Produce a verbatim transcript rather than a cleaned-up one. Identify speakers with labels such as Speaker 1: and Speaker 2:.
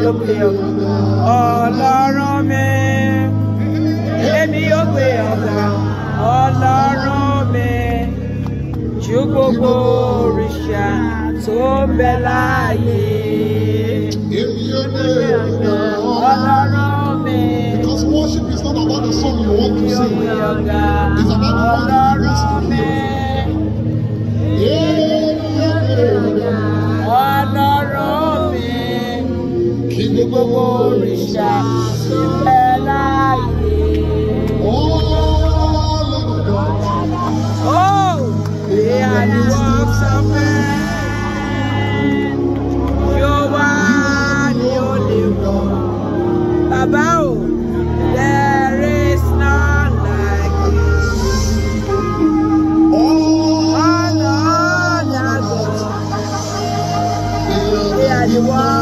Speaker 1: yóò gbé ọ̀gá ọlọ́run mi èmi yóò gbé ọ̀gá ọlọ́run mi ju gbogbo òrìṣà tó ń bẹ láàyè
Speaker 2: Èmi yóò gbé ọ̀gá
Speaker 1: ọlọ́run mi.
Speaker 2: Because worship is not about the song you want to sing. It's about the one you want to hear.
Speaker 1: Ọlọ́run mi kí gbogbo òrìṣà tó ń bẹ láàyè. Oh, they are the works of men. Yóò wá ní olè wọ̀. Bàbá o, there is none like you. All other gods, they are the ones.